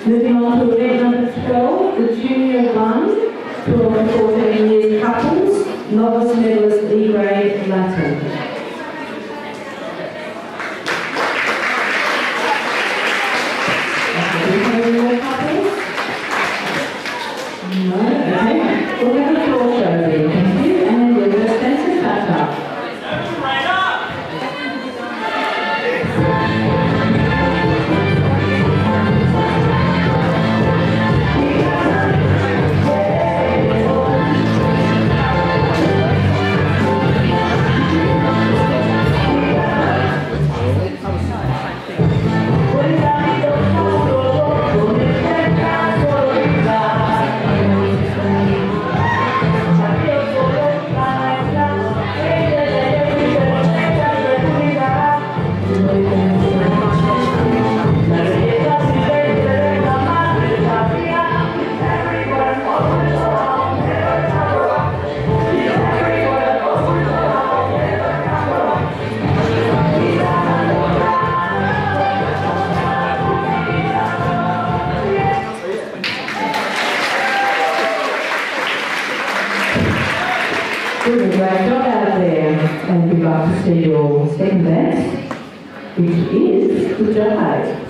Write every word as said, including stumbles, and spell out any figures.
Moving on to event number twelve, the Junior one, twelve and fourteen years couples, novice medalist E grade Latin. No, okay. We'll have a floor show then, thank you, and then reverse dancer back up. Good, great job out there, and we'd like to see your second dance, which is the jive.